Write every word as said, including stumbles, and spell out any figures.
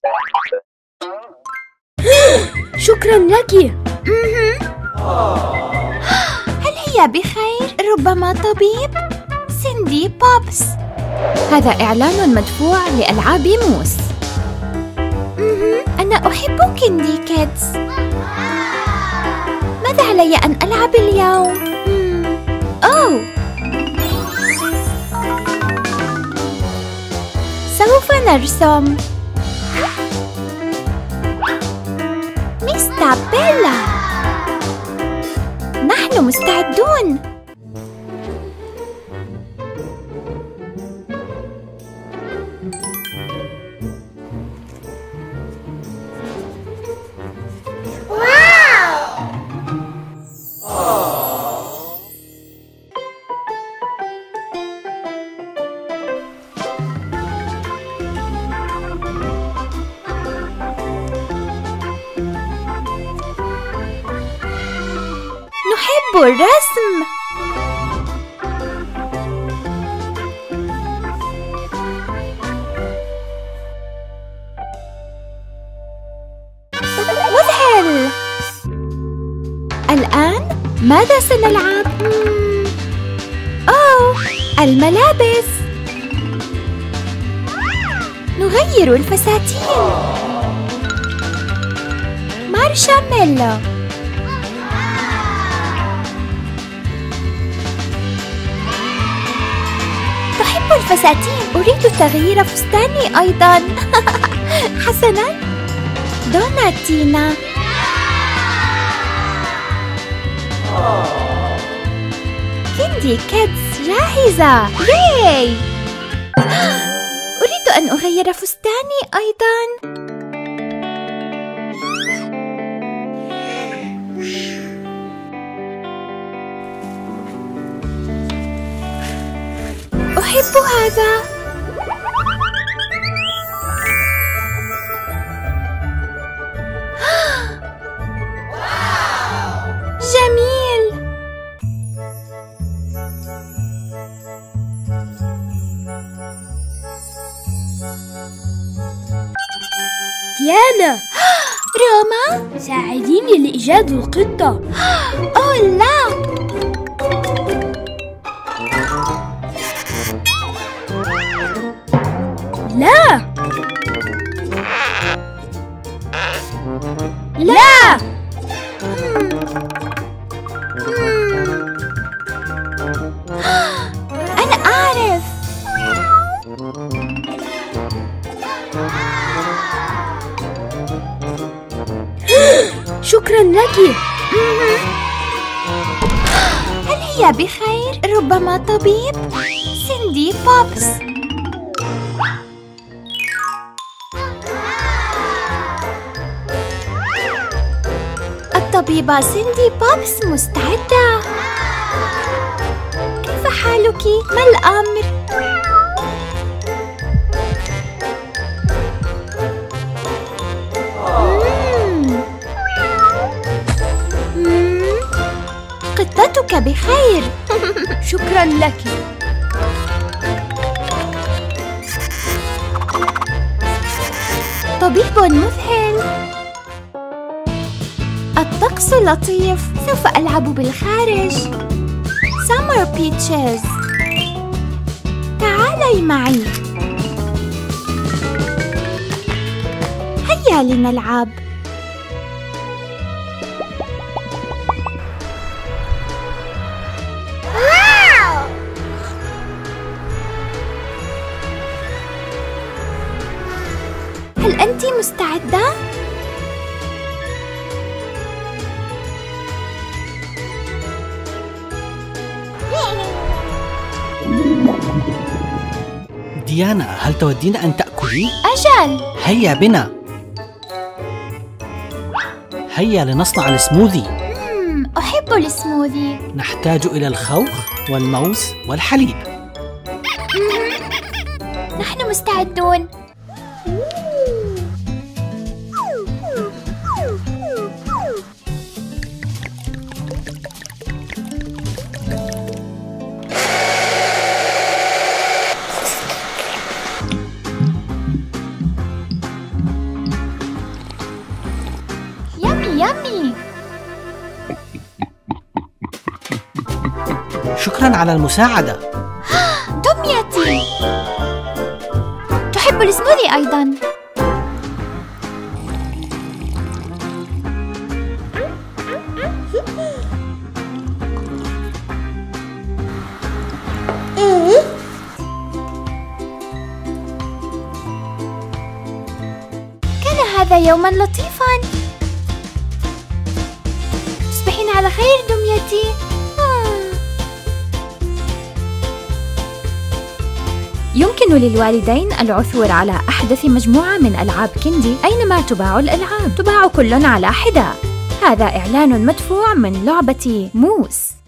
شكراً لك. هل هي بخير؟ ربما طبيب؟ سيندي بوبس. هذا إعلان مدفوع لألعاب موس. أنا أحب كيندي كيدز. ماذا علي أن ألعب اليوم؟ أوه، سوف نرسم. مستر بيلا، نحن مستعدون. نحب الرسم. مذهل. الآن ماذا سنلعب؟ أوه، الملابس. نغير الفساتين. مارشميلو. أحب الفساتين. أريد تغيير فستاني أيضاً. حسناً. دوناتينا. كيندي كيدز جاهزة. ياي. أريد أن أغير فستاني أيضاً. أحب هذا. جميل. ديانا، روما، ساعديني لإيجاد القطة. أوه لا. لا لا. أنا أعرف. شكراً لك. هل هي بخير؟ ربما طبيب؟ سيندي بوبس. الطبيبة سيندي بوبس مستعدة. كيف حالك؟ ما الأمر؟ مم. مم. قطتك بخير. شكراً لك. طبيب مذهل. الطقس لطيف. سوف ألعب بالخارج. سامر بيتشز، تعالي معي. هيا لنلعب. هل أنت مستعدة؟ ديانا، هل تودين أن تأكلي؟ أجل. هيا بنا. هيا لنصنع السموذي. مم، أحب السموذي. نحتاج إلى الخوخ والموز والحليب. نحن مستعدون. يامي. شكراً على المساعدة. دميتي تحب السموذي أيضاً. كان هذا يوماً لطيفاً. تصبحين على خير دميتي. يمكن للوالدين العثور على أحدث مجموعة من ألعاب كندي أينما تباع الألعاب. تباع كل على حدة. هذا إعلان مدفوع من لعبة موس.